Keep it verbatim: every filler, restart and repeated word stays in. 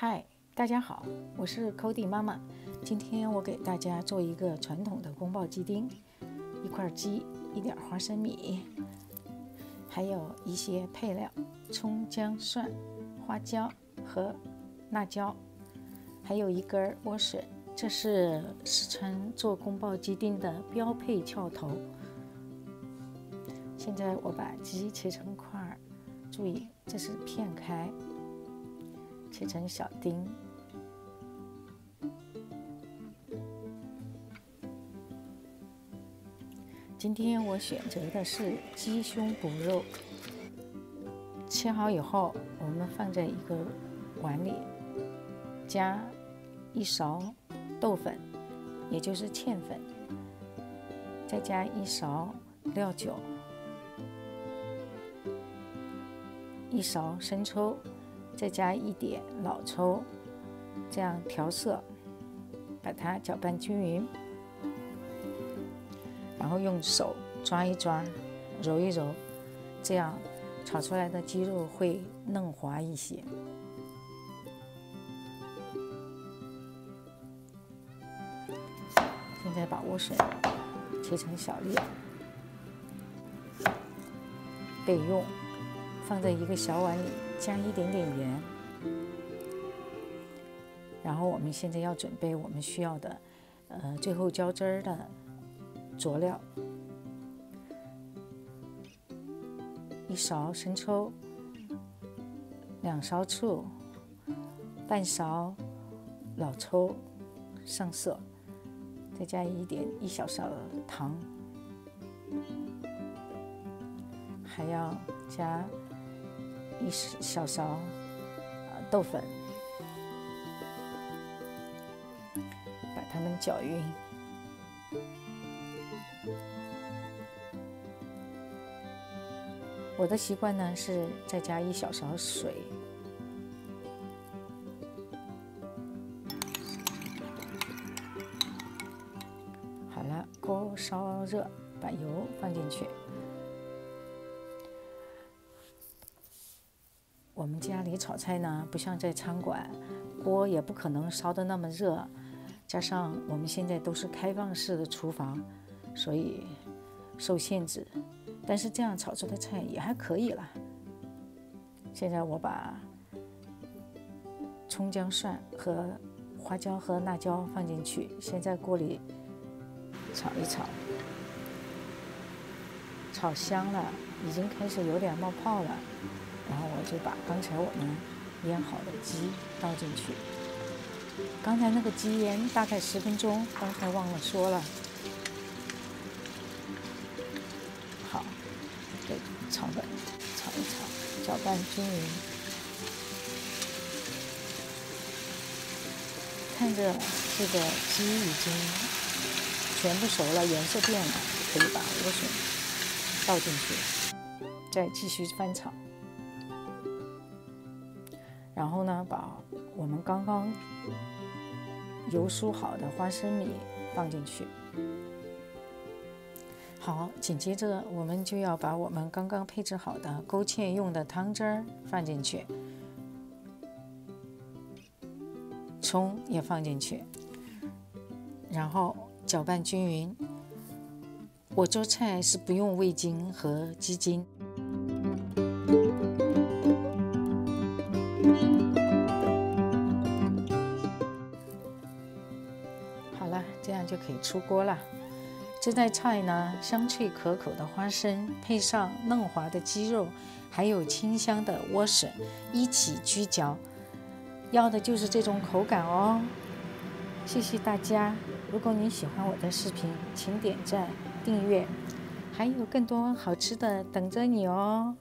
嗨，大家好，我是 Cody 妈妈。今天我给大家做一个传统的宫保鸡丁，一块鸡，一点花生米，还有一些配料：葱、姜、蒜、花椒和辣椒，还有一根莴笋。这是四川做宫保鸡丁的标配窍头。现在我把鸡切成块，注意这是片开，切成小丁。今天我选择的是鸡胸脯肉，切好以后，我们放在一个碗里，加一勺豆粉，也就是芡粉，再加一勺料酒，一勺生抽，再加一点老抽，这样调色，把它搅拌均匀，然后用手抓一抓，揉一揉，这样炒出来的鸡肉会嫩滑一些。现在把莴笋切成小粒，备用。放在一个小碗里，加一点点盐。然后我们现在要准备我们需要的，呃，最后浇汁儿的佐料：一勺生抽，两勺醋，半勺老抽上色，再加一点一小勺的糖，还要加一小勺豆粉，把它们搅匀。我的习惯呢是再加一小勺水。好了，锅烧热，把油放进去。我们家里炒菜呢，不像在餐馆，锅也不可能烧得那么热，加上我们现在都是开放式的厨房，所以受限制。但是这样炒出的菜也还可以啦。现在我把葱、姜、蒜和花椒和辣椒放进去，先在锅里炒一炒，炒香了，已经开始有点冒泡了。然后我就把刚才我们腌好的鸡倒进去。刚才那个鸡腌大概十分钟，刚才忘了说了。好，给炒的炒一炒，搅拌均匀。看着这个鸡已经全部熟了，颜色变了，可以把莴笋倒进去，再继续翻炒。然后呢，把我们刚刚油酥好的花生米放进去。好，紧接着我们就要把我们刚刚配置好的勾芡用的汤汁儿放进去，葱也放进去，然后搅拌均匀。我做菜是不用味精和鸡精。好了，这样就可以出锅了。这道菜呢，香脆可口的花生配上嫩滑的鸡肉，还有清香的莴笋一起焗嚼，要的就是这种口感哦。谢谢大家，如果你喜欢我的视频，请点赞、订阅，还有更多好吃的等着你哦。